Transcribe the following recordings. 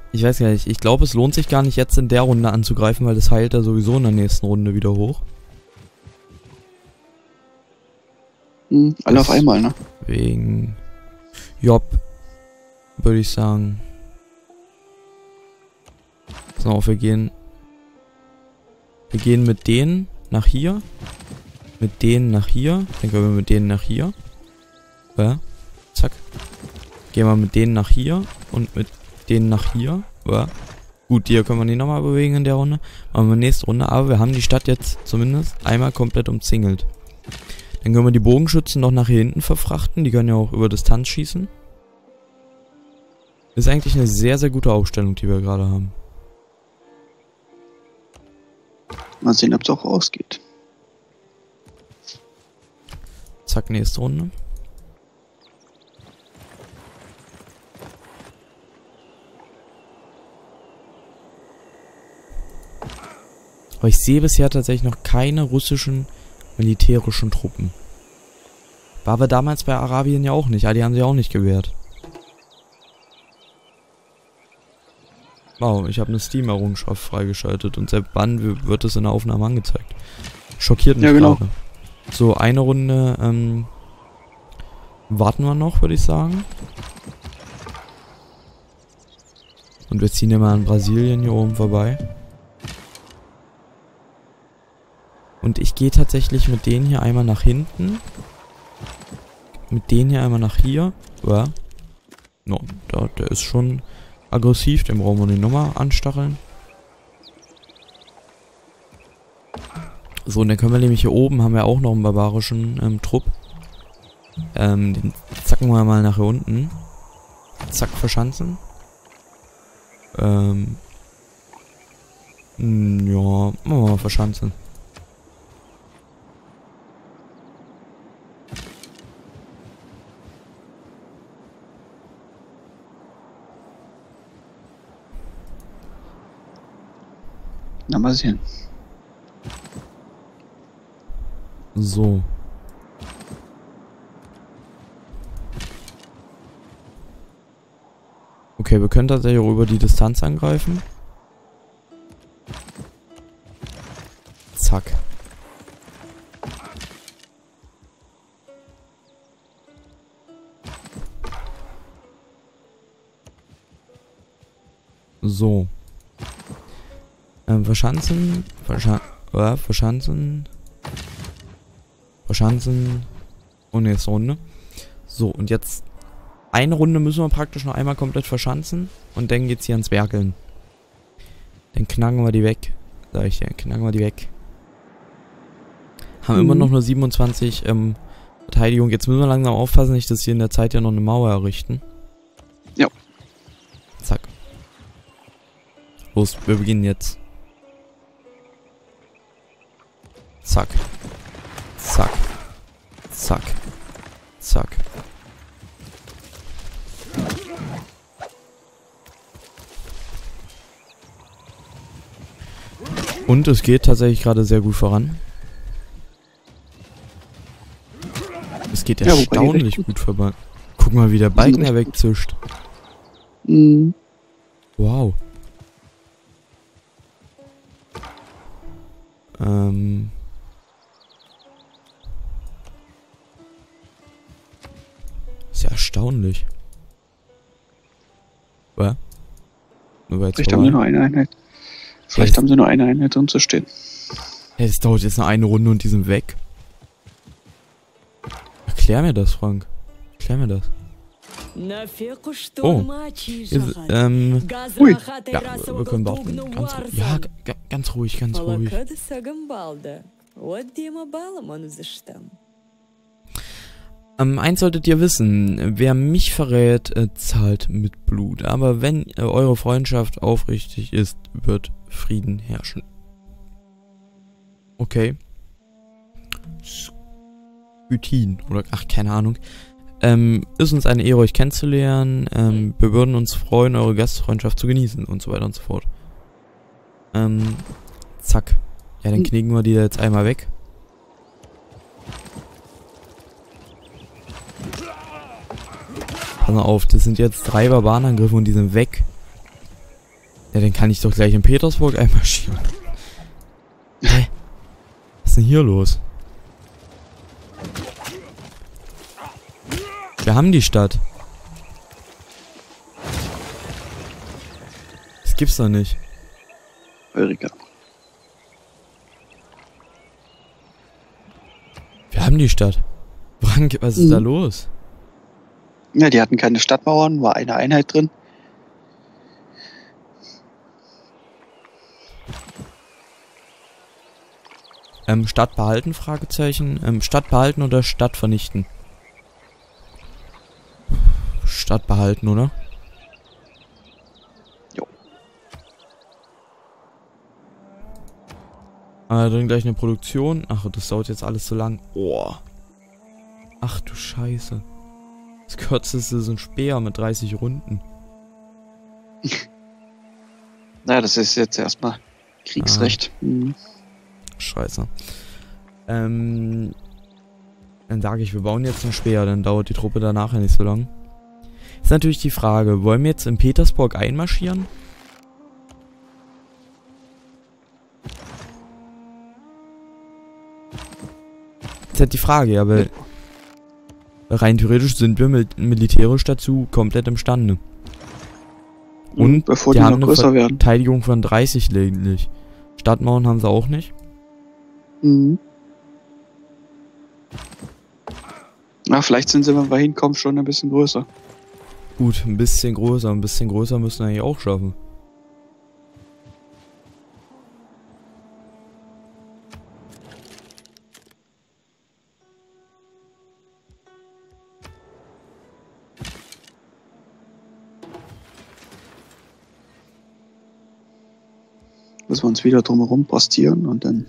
Ich weiß gar nicht, ich glaube, es lohnt sich gar nicht jetzt in der Runde anzugreifen, weil das heilt er sowieso in der nächsten Runde wieder hoch. Alle auf einmal, ne? Wegen Job, würde ich sagen. Pass auf, wir gehen mit denen nach hier. Mit denen nach hier. Dann gehen wir mit denen nach hier. Ja. Zack. Gehen wir mit denen nach hier und mit denen nach hier. Ja. Gut, hier können wir nicht nochmal bewegen in der Runde. Machen wir nächste Runde. Aber wir haben die Stadt jetzt zumindest einmal komplett umzingelt. Dann können wir die Bogenschützen noch nach hier hinten verfrachten. Die können ja auch über Distanz schießen. Ist eigentlich eine sehr, sehr gute Aufstellung, die wir gerade haben. Mal sehen, ob es auch ausgeht. Zack, nächste Runde. Aber ich sehe bisher tatsächlich noch keine russischen militärischen Truppen. War aber damals bei Arabien ja auch nicht. Die haben sie auch nicht gewehrt. Wow, ich habe eine Steam-Errungenschaft freigeschaltet und selbst wann wird es in der Aufnahme angezeigt. Schockiert mich gerade. So, eine Runde warten wir noch, würde ich sagen. Und wir ziehen ja mal an Brasilien hier oben vorbei. Und ich gehe tatsächlich mit denen hier einmal nach hinten. Mit denen hier einmal nach hier. Ja. No, der ist schon aggressiv, den brauchen wir nicht nochmal anstacheln. So, und dann können wir nämlich hier oben, haben wir auch noch einen barbarischen Trupp. Den zacken wir mal nach hier unten. Zack, verschanzen. Ja, machen wir mal verschanzen. Na, mal sehen. So. Okay, wir können tatsächlich auch über die Distanz angreifen. Zack. So. Verschanzen. Verschanzen. Und nächste Runde. So, und jetzt eine Runde müssen wir praktisch noch einmal komplett verschanzen. Und dann geht's hier ans Werkeln. Dann knacken wir die weg. Sag ich dir, knacken wir die weg. Haben immer noch nur 27 Verteidigung. Jetzt müssen wir langsam aufpassen, nicht, dass hier in der Zeit ja noch eine Mauer errichten. Ja. Zack. Los, wir beginnen jetzt. Zack. Zack. Zack. Zack. Und es geht tatsächlich gerade sehr gut voran. Es geht erstaunlich gut voran. Guck mal, wie der Balken da wegzischt. Wow. Ist ja erstaunlich. Was? Vielleicht haben sie nur eine Einheit. Vielleicht haben sie nur eine Einheit umzustehen. Hey, es dauert jetzt noch eine Runde und die sind weg. Erklär mir das, Frank. Erklär mir das. Oh. Ui. Ja, wir können warten. Ganz ruhig, ganz ruhig. Eins solltet ihr wissen, wer mich verrät, zahlt mit Blut. Aber wenn eure Freundschaft aufrichtig ist, wird Frieden herrschen. Okay. Skytin, oder ach, keine Ahnung. Ist uns eine Ehre, euch kennenzulernen. Wir würden uns freuen, eure Gastfreundschaft zu genießen und so weiter und so fort. Zack. Ja, dann knicken wir die jetzt einmal weg. Pass mal auf, das sind jetzt 3 Barbarenangriffe und die sind weg. Ja, dann kann ich doch gleich in Petersburg einmarschieren. Hä? Was ist denn hier los? Wir haben die Stadt. Das gibt's doch nicht. Eureka. Wir haben die Stadt. Was ist da los? Ja, die hatten keine Stadtmauern, war eine Einheit drin. Stadt behalten, Fragezeichen. Stadt behalten oder Stadt vernichten? Stadt behalten, oder? Jo. Dann gleich eine Produktion. Ach, das dauert jetzt alles so lang. Oh. Ach du Scheiße. Das kürzeste ist ein Speer mit 30 Runden. Naja, das ist jetzt erstmal Kriegsrecht. Scheiße. Dann sage ich, wir bauen jetzt einen Speer, dann dauert die Truppe danach ja nicht so lang. Ist natürlich die Frage, wollen wir jetzt in Petersburg einmarschieren? Ist halt die Frage, ja, weil rein theoretisch sind wir militärisch dazu komplett imstande. Und bevor die die haben noch eine größer werden. Verteidigung von 30 lediglich. Stadtmauern haben sie auch nicht. Na, vielleicht sind sie, wenn wir hinkommen, schon ein bisschen größer. Gut, ein bisschen größer müssen wir eigentlich auch schaffen. Müssen wir uns wieder drumherum postieren und dann...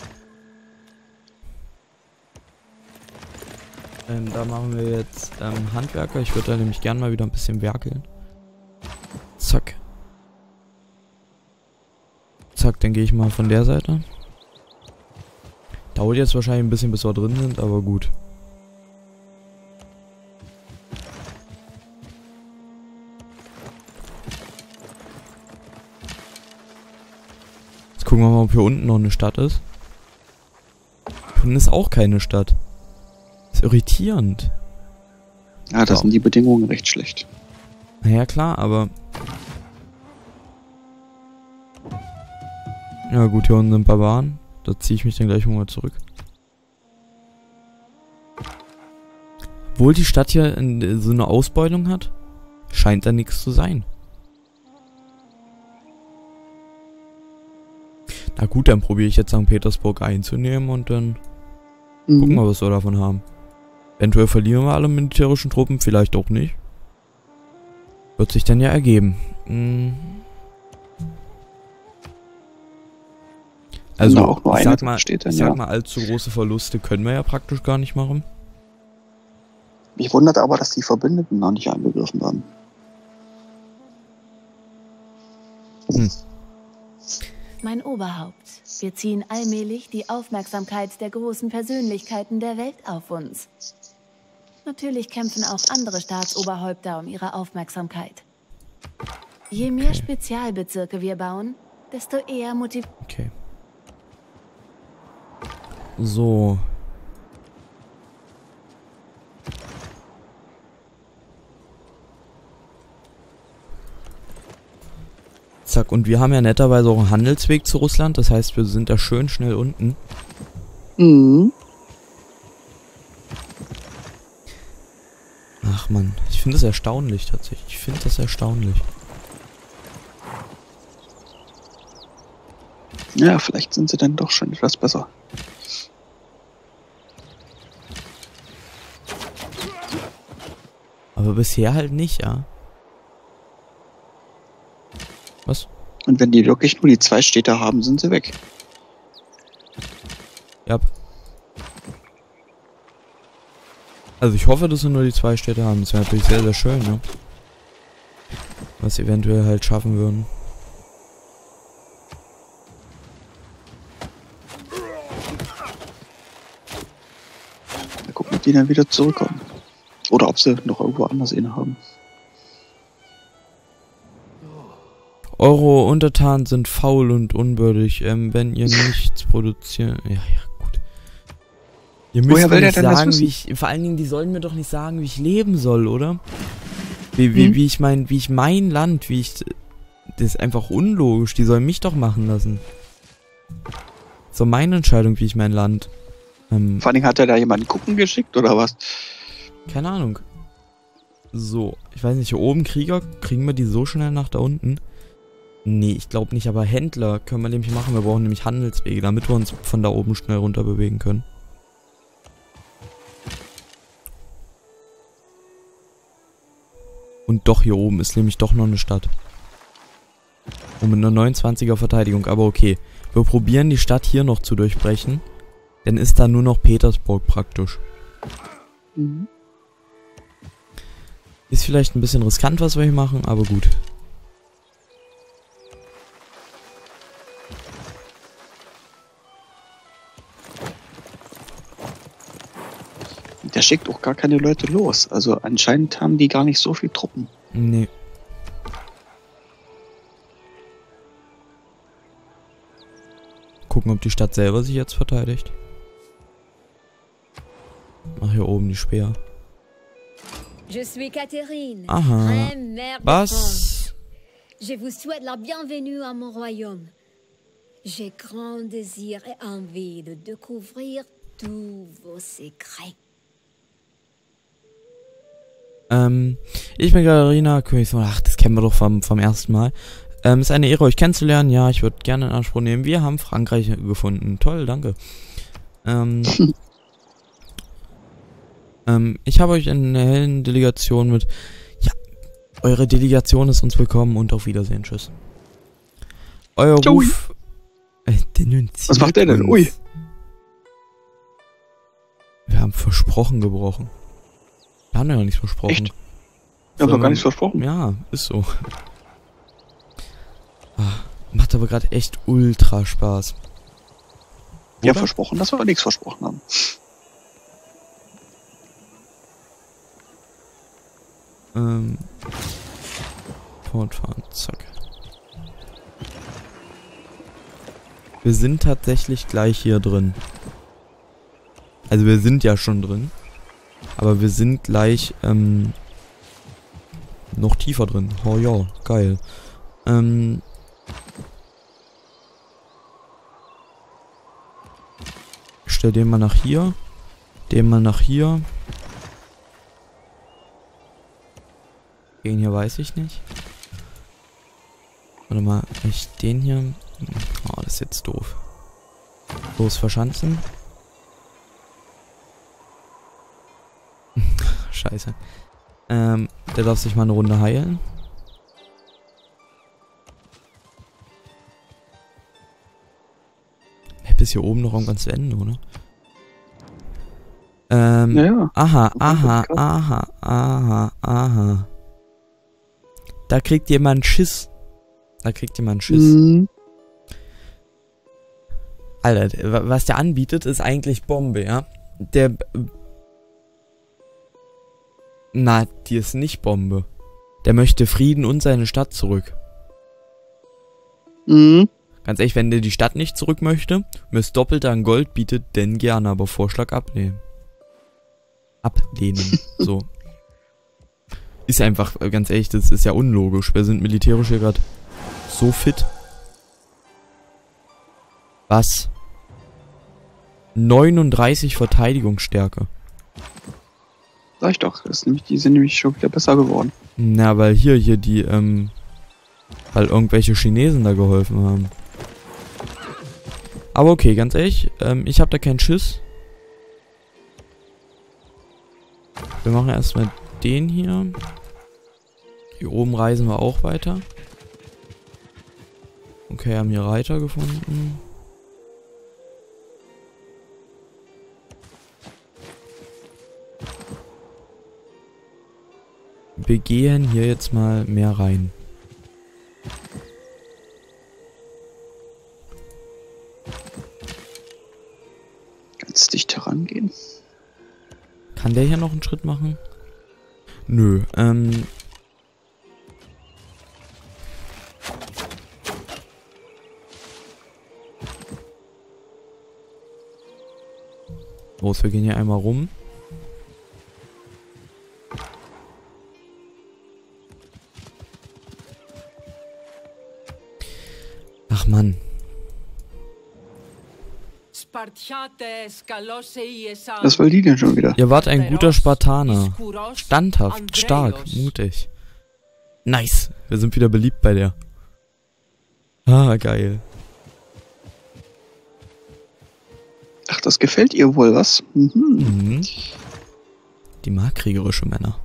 Da machen wir jetzt Handwerker. Ich würde da nämlich gerne mal wieder ein bisschen werkeln. Zack. Zack, dann gehe ich mal von der Seite. Dauert jetzt wahrscheinlich ein bisschen, bis wir drin sind, aber gut. Jetzt gucken wir mal, ob hier unten noch eine Stadt ist. Hier unten ist auch keine Stadt. Ist irritierend. Ja, da sind die Bedingungen recht schlecht. Naja, klar, aber... Ja gut, hier unten sind Barbaren. Da ziehe ich mich dann gleich mal zurück. Obwohl die Stadt hier so eine Ausbeutung hat, scheint da nichts zu sein. Na gut, dann probiere ich jetzt St. Petersburg einzunehmen und dann gucken wir, was wir davon haben. Eventuell verlieren wir alle militärischen Truppen, vielleicht auch nicht. Wird sich dann ja ergeben. Also, auch nur ich eine sag mal, allzu große Verluste können wir ja praktisch gar nicht machen. Mich wundert aber, dass die Verbündeten noch nicht angegriffen haben. Mein Oberhaupt, wir ziehen allmählich die Aufmerksamkeit der großen Persönlichkeiten der Welt auf uns. Natürlich kämpfen auch andere Staatsoberhäupter um ihre Aufmerksamkeit. Je mehr Spezialbezirke wir bauen, desto eher motiviert. Okay. So. Zack, und wir haben ja netterweise auch einen Handelsweg zu Russland, das heißt, wir sind da schön schnell unten. Ach man, ich finde das erstaunlich tatsächlich. Ich finde das erstaunlich. Ja, vielleicht sind sie dann doch schon etwas besser. Aber bisher halt nicht, ja. Was? Und wenn die wirklich nur die 2 Städte haben, sind sie weg. Ja. Also ich hoffe, dass wir nur die 2 Städte haben. Das wäre natürlich sehr, sehr schön, ne? Was sie eventuell halt schaffen würden. Mal gucken, ob die dann wieder zurückkommen. Oder ob sie noch irgendwo anders innehaben. Eure Untertanen sind faul und unwürdig, wenn ihr nichts produziert. Ja, gut. Ihr müsst mir nicht sagen, wie ich. Vor allen Dingen, die sollen mir doch nicht sagen, wie ich leben soll, oder? Wie ich mein Land, das ist einfach unlogisch. Die sollen mich doch machen lassen. So meine Entscheidung, wie ich mein Land. Vor allen Dingen hat er da jemanden gucken geschickt, oder was? Keine Ahnung. So, ich weiß nicht, hier oben Krieger, kriegen wir die so schnell nach da unten? Nee, ich glaube nicht, aber Händler können wir nämlich machen. Wir brauchen nämlich Handelswege, damit wir uns von da oben schnell runter bewegen können. Und doch, hier oben ist nämlich doch noch eine Stadt. Und mit einer 29er Verteidigung, aber okay. Wir probieren die Stadt hier noch zu durchbrechen. Dann ist da nur noch Petersburg praktisch. Mhm. Ist vielleicht ein bisschen riskant, was wir hier machen, aber gut. Der schickt auch gar keine Leute los. Also anscheinend haben die gar nicht so viel Truppen. Nee. Gucken, ob die Stadt selber sich jetzt verteidigt. Ach, hier oben die Speer. Je suis Catherine. Aha. Reine mère de Was? France. Je vous souhaite la bienvenue à mon royaume. J'ai grand désir et envie de découvrir tous vos secrets. Ich bin Katharina, Königssohn. Ach, das kennen wir doch vom ersten Mal. Ist eine Ehre, euch kennenzulernen. Ja, ich würde gerne in Anspruch nehmen. Wir haben Frankreich gefunden. Toll, danke. Ich habe euch in einer hellen Delegation mit... Ja, eure Delegation ist uns willkommen und auf Wiedersehen. Tschüss. Euer Ruf... Was macht der denn? Ui. Wir haben versprochen gebrochen. Wir haben ja nichts versprochen. Echt? Wir haben doch gar nichts versprochen. Ja, ist so. Macht aber gerade echt ultra Spaß. Wir haben versprochen, dass wir nichts versprochen haben. Fortfahren, zack. Wir sind tatsächlich gleich hier drin. Also wir sind ja schon drin. Aber wir sind gleich, noch tiefer drin. Oh ja, geil. Ich stell den mal nach hier. Den mal nach hier. Den hier weiß ich nicht. Warte mal, ich den hier... Oh, das ist jetzt doof. Los, verschanzen. Scheiße. Der darf sich mal eine Runde heilen. Bis hier oben noch irgendwann zu Ende, oder? Ja. Aha. Da kriegt jemand Schiss. Mhm. Alter, was der anbietet, ist eigentlich Bombe, ja? Die ist nicht Bombe. Der möchte Frieden und seine Stadt zurück. Mhm. Ganz ehrlich, wenn der die Stadt nicht zurück möchte, mir das Doppelte an Gold bietet, denn gerne, aber Vorschlag ablehnen. So. Ist einfach, ganz ehrlich, das ist ja unlogisch. Wir sind militärisch hier gerade so fit. Was? 39 Verteidigungsstärke. Sag ich doch, die sind nämlich schon wieder besser geworden. Na, weil hier die, weil irgendwelche Chinesen da geholfen haben. Aber okay, ganz ehrlich, ich habe da keinen Schiss. Wir machen erstmal den hier. Hier oben reisen wir auch weiter. Okay, haben hier Reiter gefunden. Wir gehen hier jetzt mal mehr rein. Ganz dicht herangehen. Kann der hier noch einen Schritt machen? Nö, Los, wir gehen hier einmal rum. Ach Mann. Was will die denn schon wieder? Ihr wart ein guter Spartaner. Standhaft, stark, mutig. Nice. Wir sind wieder beliebt bei der. Ah, geil. Ach, das gefällt ihr wohl, was? Mhm. Mhm. Die mag kriegerische Männer.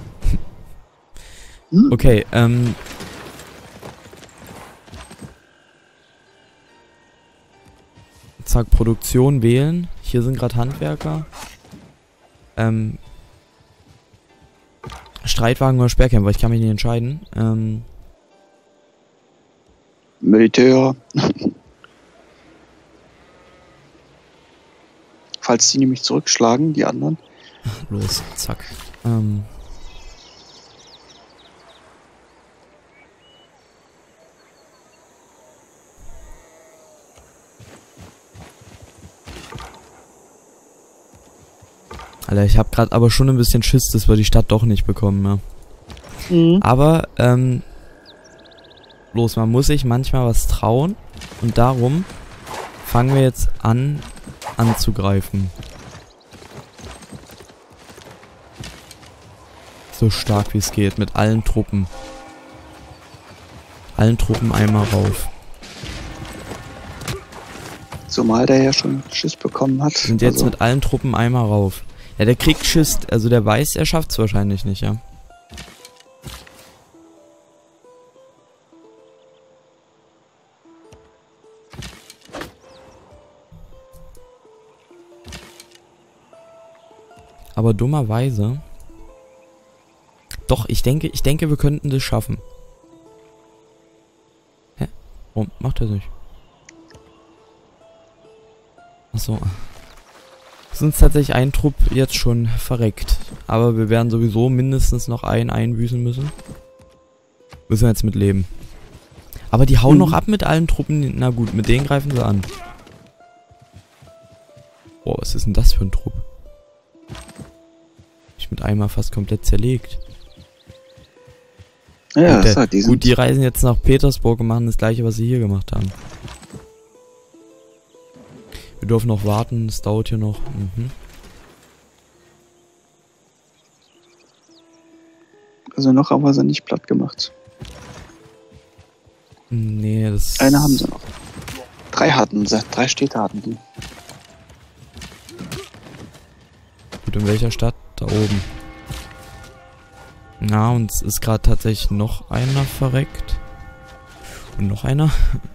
Okay, zack, Produktion wählen. Hier sind gerade Handwerker. Streitwagen oder Sperrkämpfer, ich kann mich nicht entscheiden. Militär. Falls die nämlich zurückschlagen, die anderen. Los, zack. Alter, ich habe gerade aber schon ein bisschen Schiss, dass wir die Stadt doch nicht bekommen, ja. Mhm. Aber, los, man muss sich manchmal was trauen. Und darum fangen wir jetzt an, anzugreifen. So stark wie es geht, mit allen Truppen. Allen Truppen einmal rauf. Zumal der ja schon Schiss bekommen hat. Sind jetzt mit allen Truppen einmal rauf. Ja, der kriegt Schiss, also der weiß, er schafft's wahrscheinlich nicht, ja. Aber dummerweise... Doch, ich denke, wir könnten das schaffen. Hä? Warum macht er nicht? Achso. Sind tatsächlich ein Trupp jetzt schon verreckt. Aber wir werden sowieso mindestens noch einen einbüßen müssen. Müssen wir jetzt mit leben. Aber die hauen noch ab mit allen Truppen. Na gut, mit denen greifen sie an. Boah, was ist denn das für ein Trupp? Ich mit einmal fast komplett zerlegt. Ja, gut, die reisen jetzt nach Petersburg und machen das gleiche, was sie hier gemacht haben. Wir dürfen noch warten, es dauert hier noch. Mhm. Also noch haben wir sie nicht platt gemacht. Nee, das... Eine haben sie noch. 3 hatten sie, 3 Städte hatten die. Gut, in welcher Stadt? Da oben. Na, und es ist gerade tatsächlich noch einer verreckt. Und noch einer.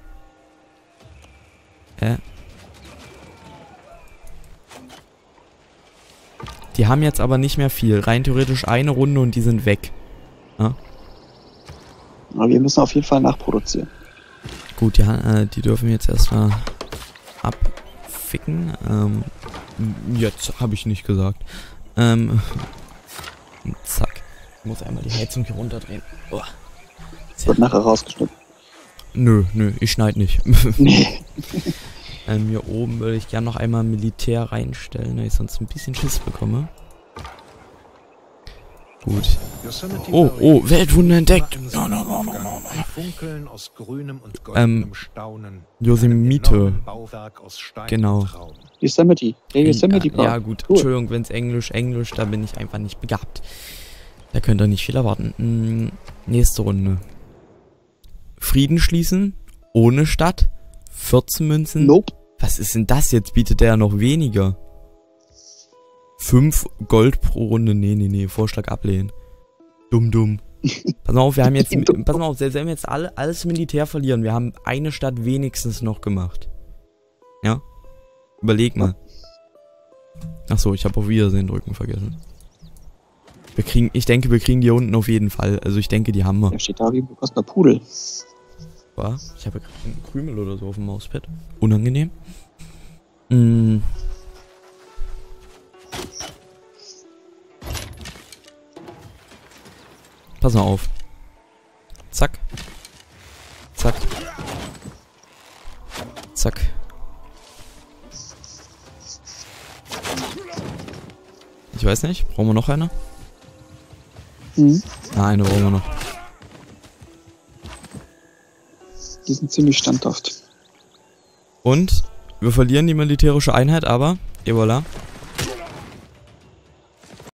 Die haben jetzt aber nicht mehr viel. Rein theoretisch eine Runde und die sind weg. Ja? Aber wir müssen auf jeden Fall nachproduzieren. Gut, die dürfen jetzt erstmal abficken. Jetzt habe ich nicht gesagt. Zack. Ich muss einmal die Heizung hier runterdrehen. Oh. Wird nachher rausgeschnitten. Nö, ich schneide nicht. Nee. Hier oben würde ich gerne noch einmal Militär reinstellen, weil ich sonst ein bisschen Schiss bekomme. Gut. Oh, Weltwunder entdeckt. Yosemite. Genau. Yosemite. Yosemite Park. Ja gut, cool. Entschuldigung, wenn es Englisch, da bin ich einfach nicht begabt. Da könnt ihr nicht viel erwarten. Nächste Runde. Frieden schließen, ohne Stadt, 14 Münzen. Nope. Was ist denn das jetzt? Bietet der ja noch weniger. 5 Gold pro Runde. Nee. Vorschlag ablehnen. Dumm. Pass mal auf, wir haben jetzt... Pass mal auf, selbst wenn wir jetzt alles Militär verlieren, wir haben eine Stadt wenigstens noch gemacht. Ja? Überleg mal. Achso, ich habe auf Wiedersehen drücken vergessen. Ich denke, wir kriegen die hier unten auf jeden Fall. Also ich denke, die haben wir. Da steht da wie ein bekossener Pudel. Was? Ich habe gerade einen Krümel oder so auf dem Mauspad. Unangenehm. Pass mal auf. Zack. Zack. Zack. Ich weiß nicht. Brauchen wir noch eine? Mhm. Na, eine brauchen wir noch. Die sind ziemlich standhaft. Und wir verlieren die militärische Einheit, aber, et voilà,